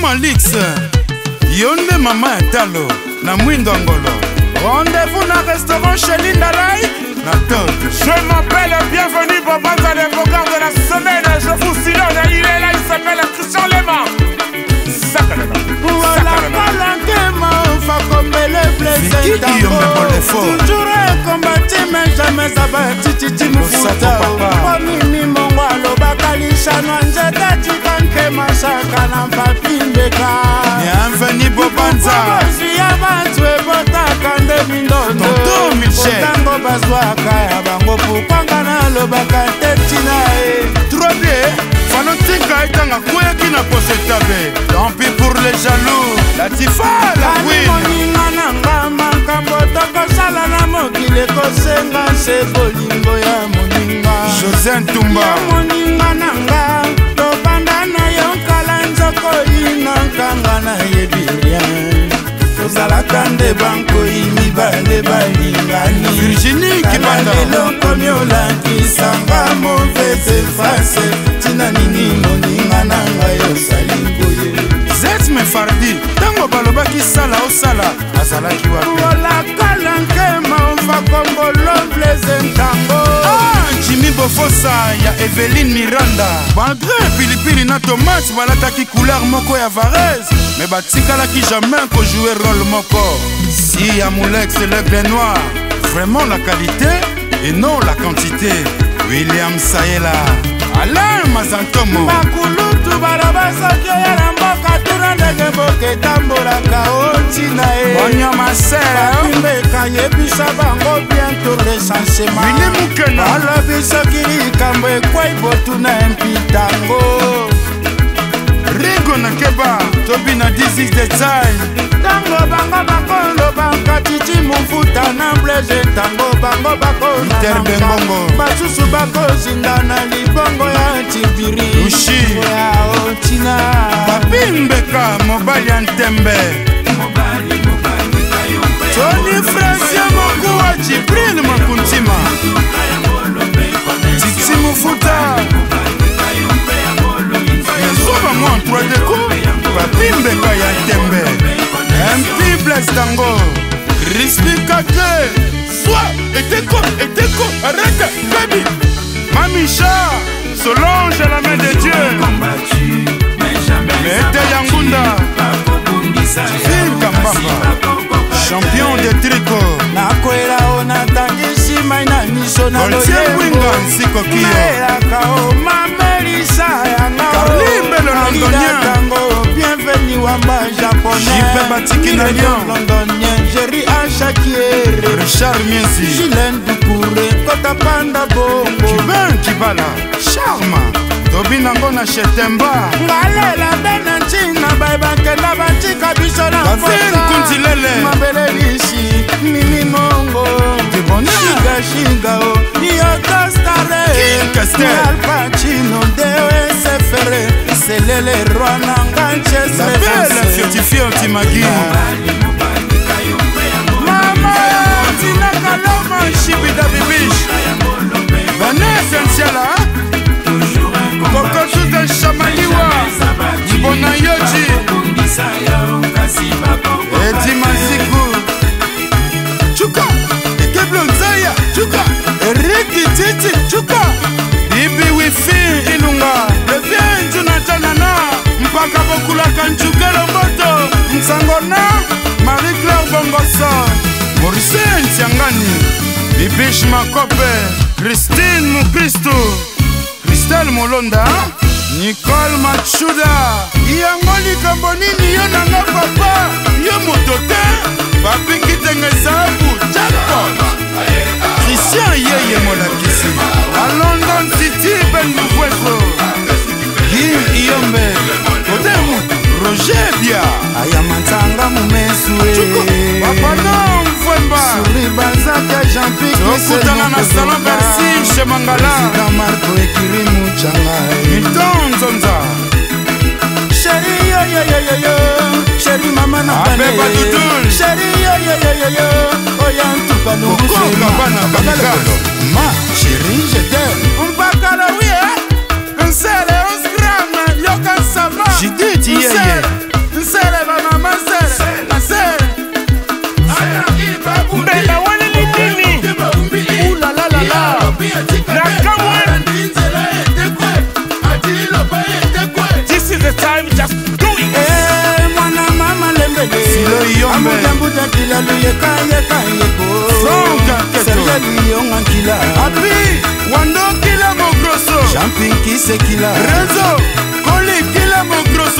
Alix Yonde Mama Etalo na Mwindo Angolo. Rendez-vous dans le restaurant chez Linda Like na Todd. Je m'appelle Bienvenue Bobanza, les beaux-gars de la semaine. Je vous sillonne, il est là, il s'appelle Christian Lema. Voilà Kalangema, Fakombele blessé toujours combattu mais jamais abattu Titi Mufuta Mimi Mongwalo Bakalisha Nwanzeta Chikanke Masaka Nampapimbeka Bienvenue Bobanza Yabantwe Botaka Ndemindondo Tonton Michel Botango Bazwaka Yabango Pupanga Nalobaka Tetinae Trobe Fanotika Etanga Kweki na Posetabe. Tant pis pour les jaloux. La Tifa, la Queen Moninga nanga makambo tokosala na mokili kosenga se bolingo ya moninga José Ntumba ya moninga nanga tobanda na yo kala nzoko ina nkanga na yebiria tozalaka nde bankoyi mibale balingani Virginie Kibanda eloko miolakisanga mauvaise face tina nini moninga nanga yosali boye Zetme Fardi tango balobaki sala osala azalaki wapi olakala nkema ovakombolo blaise ntango Jimmy Bofosa ya Eveline Miranda malgré pilipili na tomate balataki couleur moko ya Varese mais batikalaki jamais kojouer rôle moko si ya Moulex l'aigle noir vraiment la qualité et non la quantité William Sayela Alain Mazantomo bakulutu baloba soki oya na mboka tuna ndenge mboka etambolaka otina ye Banyama Sera bapimbeka yebisa bango bientôt recensement Willy Mukena alobi soki likambo ekwei botuna empitango Rigo na Keba Tobi na 16 detail tango bango bakolobaka Titi Mufuta na Blaise tango bango bakonananga basusu bakozinga na libongo ya Tibiri Ushi ya Otina Bapimbeka mobali ya Ntembe Tony Francia Mokuwa Jibril Makuntima Titi Mufuta Yazoba mwa 3 deko Bapimbeka ya Ntembe MP Blaise Tango Rispi Kake Soit Eteko Arrête baby Mamisha Solange à la main de Dieu Mete Yangunda Phil Kambamba Champion de tricot nakwela onatangisi mai na miso na loyewinga Nsikokiyo naelakao mamelisa yanga Carlimbelo londonien tango bienveni wamba japonais Jipe Batiki na Lyon londonien Jerry Achakiere Richard Mienzi Gilles Dukure Kota Panda Bongo Cubain Kibala Charma Tobi nango na Chetemba ngalela bena nchina baibakenda batika biso na Kuntilele mabelelisi Mimi Mongo Shiga o Yotostare Al Pacino Dewe Sefere Selele Rwana Nganche La belle fiotifiée anti-magui Mama Tina Kaloma Shibida Bibish Vanessa Nsiala Kokotu de Chamaliwa Bona Yoji Edi Maziku Chuka Ekeblo Nzaya Chuka Eriki Titi Chuka Ibi Wifi Ilunga Levien Junatanana Mpaka Bokulaka Nchukelo Moto Msangona Marie-Claire Bongoso Maurice Ntiangani Bibish Makope Christine Mukristo Christelle Molonda Nicole Machuda Yango likambo nini yo nanga papa yo moto te bapingi tengesabu jackpot Christian Yeye Molakisi à London City Benbufueso Guy Iyombe Kodemu Roger Bia Ayamantanga Mumesue Chuko Papano Mfwemba Suri Banzaka Jean-Pic Tokutana na Salon Bercy chez Mangala Sida Marco Ekirimu Changai Milton Zonza Chéri yo yo yo yo yo Chéri mama na bane Abeba Dudul Chéri yo yo yo yo yo Oyantuka nungu Koko Kabana Kamikado Ma chéri je t'aime Mpakala oui hein Un sel et 11 grammes Yokan Sama Jidit yeye Bombe Ambuja kila luyeka yeko Franck Serge Liyonga kila Api Wando kila mo grosso Champin kise kila Renzo Koli kila mo grosso